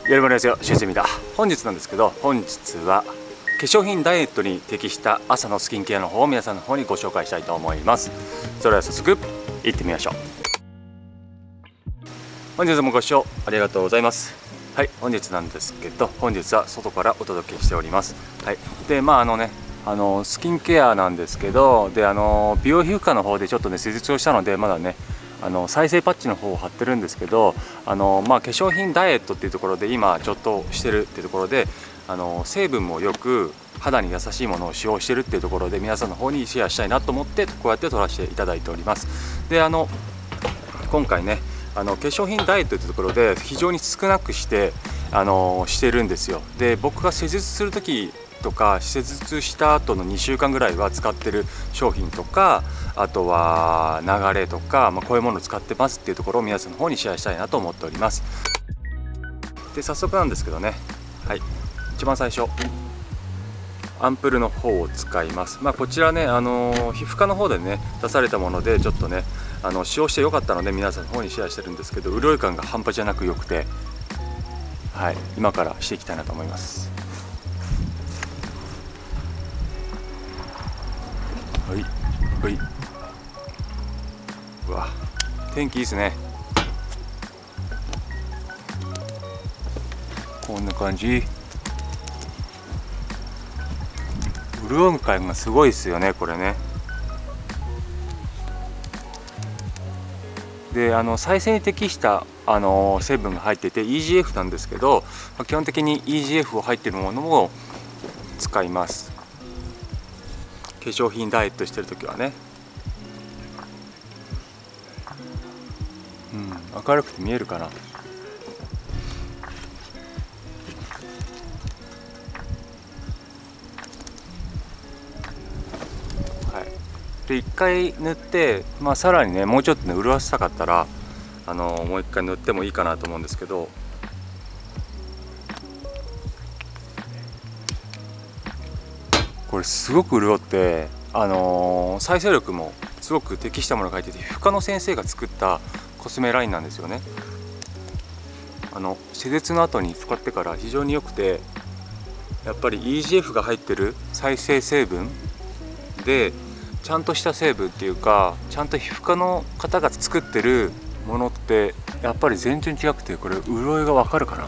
やるまですよ、しゅうすみだ。本日なんですけど、本日は化粧品ダイエットに適した朝のスキンケアの方を皆さんの方にご紹介したいと思います。それでは早速行ってみましょう。本日もご視聴ありがとうございます。はい、本日なんですけど、本日は外からお届けしております。はい、でスキンケアなんですけど、で美容皮膚科の方でちょっとね施術をしたので、まだね再生パッチの方を貼ってるんですけど、化粧品ダイエットっていうところで今ちょっとしてるっていうところで、成分もよく肌に優しいものを使用してるっていうところで、皆さんの方にシェアしたいなと思ってこうやって撮らせていただいております。で今回ね化粧品ダイエットというところで非常に少なくしてしてるんですよ。で僕が施術する時とか施術した後の2週間ぐらいは使ってる商品とか、あとは流れとか、こういうものを使ってますっていうところを皆さんの方にシェアしたいなと思っております。で早速なんですけどね、はい、一番最初アンプルの方を使います。こちらね皮膚科の方でね出されたもので、ちょっとね使用してよかったので皆さんの方にシェアしてるんですけど、潤い感が半端じゃなく良くて、はい、今からしていきたいなと思います。はいはい、うわ天気いいですね。こんな感じ。潤い感がすごいですよねこれね。で再生に適した成分が入ってて EGF なんですけど、基本的に EGF を入っているものを使います。化粧品ダイエットしてる時はね。明るくて見えるかな。で1回塗って、さらにねもうちょっとね潤わせたかったらもう1回塗ってもいいかなと思うんですけど、これすごく潤って、再生力もすごく適したものが入ってて、皮膚科の先生が作ったコスメラインなんですよね。施術の後に使ってから非常に良くて、やっぱり EGF が入ってる再生成分でちゃんとした成分っていうか、ちゃんと皮膚科の方が作ってるものってやっぱり全然違くて、これ潤いがわかるかな。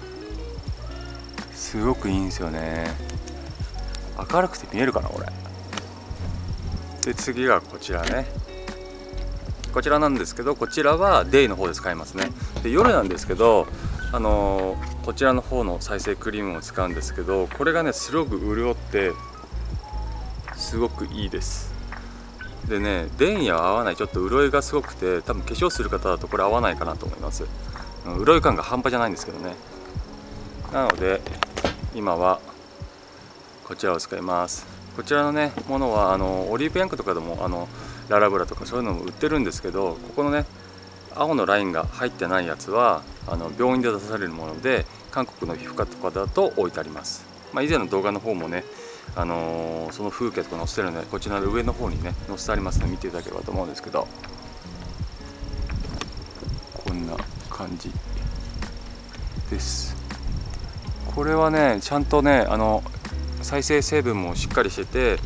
すごくいいんですよね。明るくて見えるかなこれ。で次がこちらね、こちらなんですけど、こちらはデイの方で使いますね。で夜なんですけどこちらの方の再生クリームを使うんですけど、これがねすごく潤ってすごくいいです。でね、デイには合わない、ちょっと潤いがすごくて、多分化粧する方だとこれ合わないかなと思います。潤い感が半端じゃないんですけどね。なので今はこちらを使います。こちらのねものはオリーブヤンクとかでもララブラとかそういうのも売ってるんですけど、ここのね青のラインが入ってないやつは病院で出されるもので、韓国の皮膚科とかだと置いてあります。以前の動画の方もねその風景とか載せてるので、こちらの上の方にね載せてありますので見ていただければと思うんですけど、こんな感じです。これはねちゃんとね再生成分もしっかりしてて、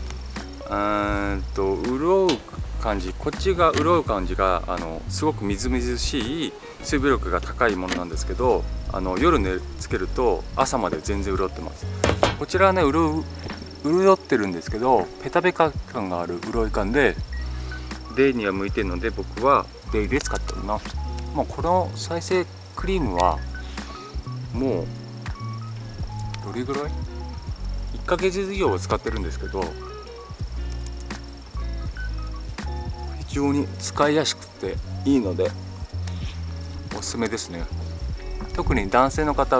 潤う感じ、こっちが潤う感じがすごくみずみずしい水分力が高いものなんですけど、夜寝つけると朝まで全然潤ってます。こちらはね潤ってるんですけど、ペタペタ感がある潤い感でデイには向いてるので、僕はデイで使っております。この再生クリームはもうどれぐらい1ヶ月以上使ってるんですけど、非常に使いやすくていいのでおすすめですね。特に男性の方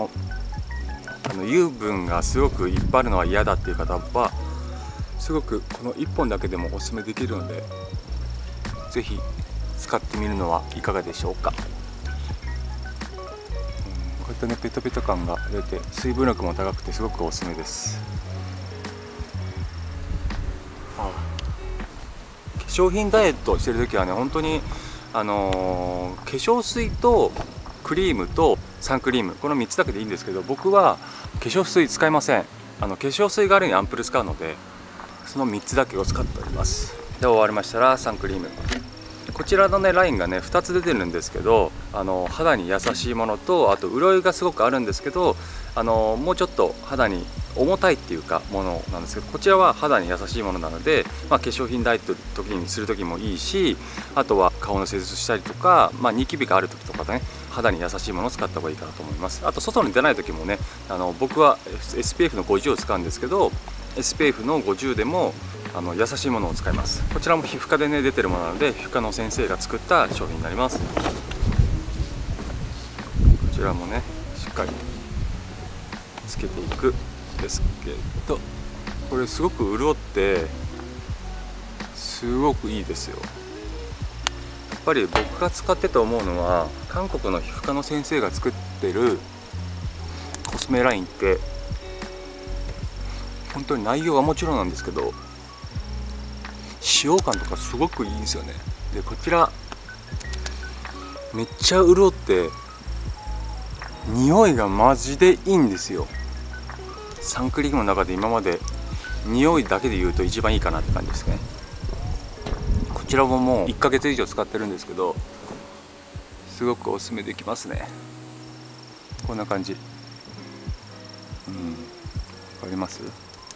油分がすごくいっぱいあるのは嫌だっていう方はすごくこの1本だけでもおすすめできるので、是非使ってみるのはいかがでしょうか。こういったねペトペト感が出て水分力も高くてすごくおすすめです。化粧品ダイエットしてる時はね本当に化粧水とクリームとサンクリーム、この3つだけでいいんですけど、僕は化粧水使いません。化粧水代わりにアンプル使うので、その3つだけを使っております。で終わりましたらサンクリーム、こちらのねラインがね2つ出てるんですけど、肌に優しいものと、あと潤いがすごくあるんですけど、もうちょっと肌に重たいっていうかものなんですけど、こちらは肌に優しいものなので、化粧品ダイエット時にする時もいいし、あとは顔の施術したりとか、ニキビがある時とかね、肌に優しいものを使った方がいいかなと思います。あと外に出ない時もね、僕は SPF の50を使うんですけど、 SPF の50でも優しいものを使います。こちらも皮膚科でね出てるものなので、皮膚科の先生が作った商品になります。こちらもねしっかりつけていくんですけど、これすごく潤ってすごくいいですよ。やっぱり僕が使ってて思うのは、韓国の皮膚科の先生が作ってるコスメラインって本当に内容はもちろんなんですけど、使用感とかすごくいいんですよね。でこちらめっちゃ潤って匂いがマジでいいんですよ。サンクリームの中で今まで匂いだけで言うと一番いいかなって感じですね。こちらももう1ヶ月以上使ってるんですけど、すごくおすすめできますね。こんな感じ、わかります？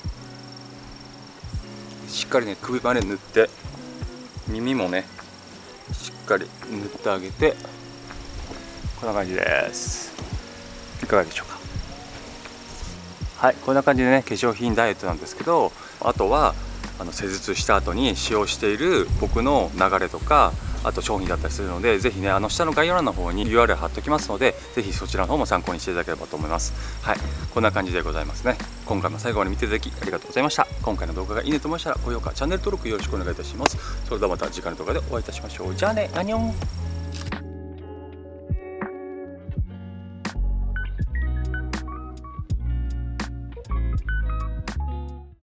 しっかりね首まで塗って、耳もねしっかり塗ってあげて、こんな感じです。いかがでしょうか。はい、こんな感じでね化粧品ダイエットなんですけど、あとは施術した後に使用している僕の流れとか、あと商品だったりするので、ぜひね下の概要欄の方に URL 貼っておきますので、ぜひそちらの方も参考にしていただければと思います。はい、こんな感じでございますね。今回も最後まで見ていただきありがとうございました。今回の動画がいいねと思いましたら高評価、チャンネル登録よろしくお願いいたします。それではまた次回の動画でお会いいたしましょう。じゃあね、アニョン。